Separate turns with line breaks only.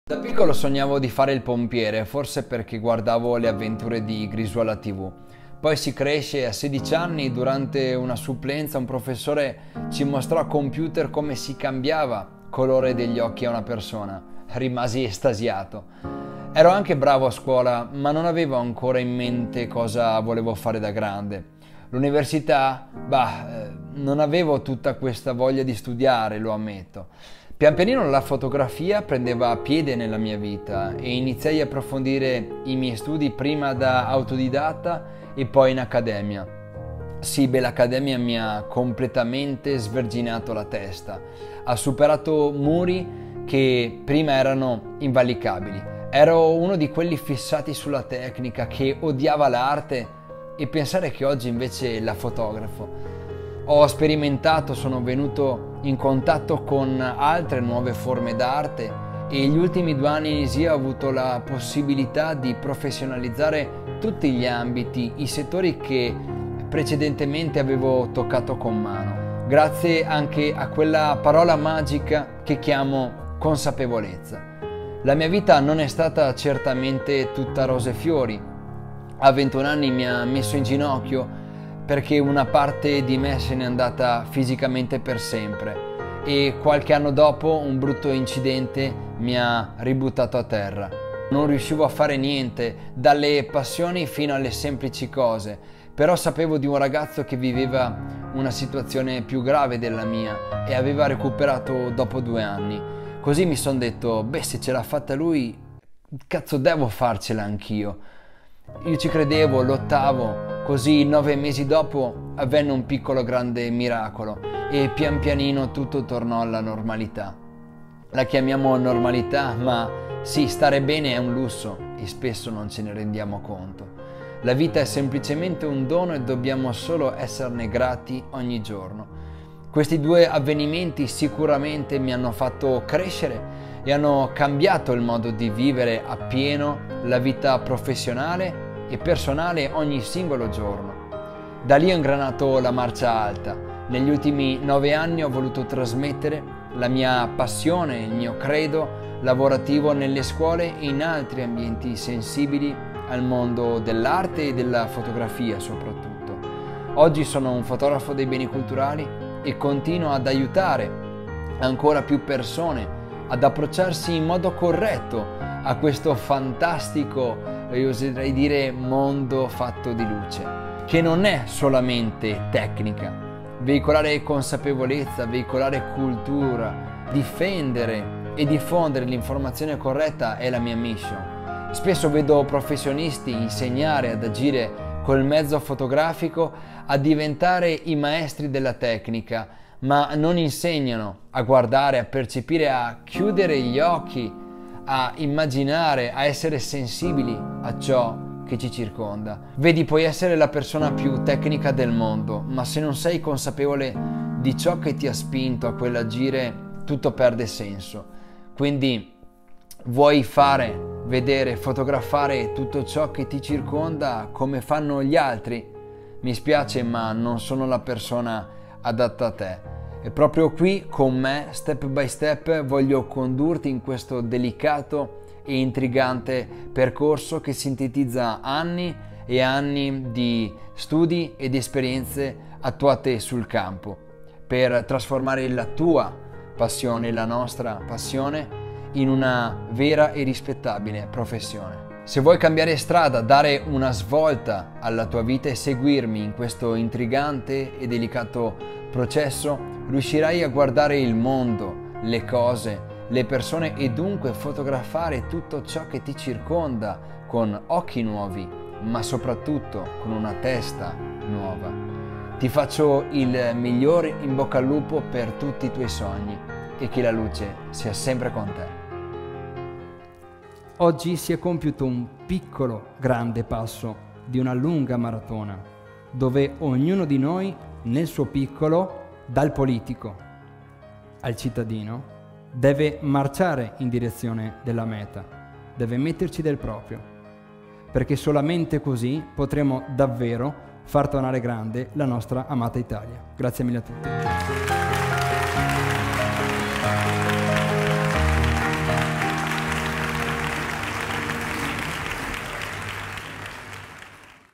Da piccolo sognavo di fare il pompiere, forse perché guardavo le avventure di Grisù alla TV. Poi si cresce e a 16 anni, durante una supplenza, un professore ci mostrò a computer come si cambiava colore degli occhi a una persona. Rimasi estasiato. Ero anche bravo a scuola, ma non avevo ancora in mente cosa volevo fare da grande. L'università? Non avevo tutta questa voglia di studiare, lo ammetto. Pian pianino la fotografia prendeva piede nella mia vita e iniziai a approfondire i miei studi prima da autodidatta e poi in accademia. Sì, l'accademia mi ha completamente sverginato la testa. Ha superato muri che prima erano invalicabili. Ero uno di quelli fissati sulla tecnica, che odiava l'arte, e pensare che oggi invece la fotografo. Ho sperimentato, sono venuto in contatto con altre nuove forme d'arte e gli ultimi 2 anni in ISIA ho avuto la possibilità di professionalizzare tutti gli ambiti, i settori che precedentemente avevo toccato con mano, grazie anche a quella parola magica che chiamo consapevolezza. La mia vita non è stata certamente tutta rose e fiori. A 21 anni mi ha messo in ginocchio perché una parte di me se n'è andata fisicamente per sempre e qualche anno dopo un brutto incidente mi ha ributtato a terra. Non riuscivo a fare niente, dalle passioni fino alle semplici cose, però sapevo di un ragazzo che viveva una situazione più grave della mia e aveva recuperato dopo 2 anni. Così mi sono detto, se ce l'ha fatta lui, cazzo devo farcela anch'io. Io ci credevo, lottavo. Così 9 mesi dopo avvenne un piccolo grande miracolo e pian pianino tutto tornò alla normalità. La chiamiamo normalità, ma sì, stare bene è un lusso e spesso non ce ne rendiamo conto. La vita è semplicemente un dono e dobbiamo solo esserne grati ogni giorno. Questi 2 avvenimenti sicuramente mi hanno fatto crescere e hanno cambiato il modo di vivere appieno la vita professionale e personale ogni singolo giorno. Da lì ho ingranato la marcia alta. Negli ultimi 9 anni ho voluto trasmettere la mia passione, il mio credo lavorativo nelle scuole e in altri ambienti sensibili al mondo dell'arte e della fotografia soprattutto. Oggi sono un fotografo dei beni culturali e continuo ad aiutare ancora più persone ad approcciarsi in modo corretto a questo fantastico, io oserei dire, mondo fatto di luce, che non è solamente tecnica. Veicolare consapevolezza, veicolare cultura, difendere e diffondere l'informazione corretta è la mia mission. Spesso vedo professionisti insegnare ad agire col mezzo fotografico, a diventare i maestri della tecnica, ma non insegnano a guardare, a percepire, a chiudere gli occhi, a immaginare, a essere sensibili a ciò che ci circonda. Vedi, puoi essere la persona più tecnica del mondo, ma se non sei consapevole di ciò che ti ha spinto a quell'agire, tutto perde senso. Quindi vuoi fare, vedere, fotografare tutto ciò che ti circonda come fanno gli altri? Mi spiace, ma non sono la persona adatta a te. E proprio qui con me, step by step, voglio condurti in questo delicato e intrigante percorso che sintetizza anni e anni di studi ed esperienze attuate sul campo per trasformare la tua passione, la nostra passione, in una vera e rispettabile professione. Se vuoi cambiare strada, dare una svolta alla tua vita e seguirmi in questo intrigante e delicato processo, riuscirai a guardare il mondo, le cose, le persone e dunque fotografare tutto ciò che ti circonda con occhi nuovi, ma soprattutto con una testa nuova. Ti faccio il migliore in bocca al lupo per tutti i tuoi sogni e che la luce sia sempre con te.
Oggi si è compiuto un piccolo, grande passo di una lunga maratona, dove ognuno di noi, nel suo piccolo, dal politico al cittadino, deve marciare in direzione della meta, deve metterci del proprio, perché solamente così potremo davvero far tornare grande la nostra amata Italia. Grazie mille a tutti.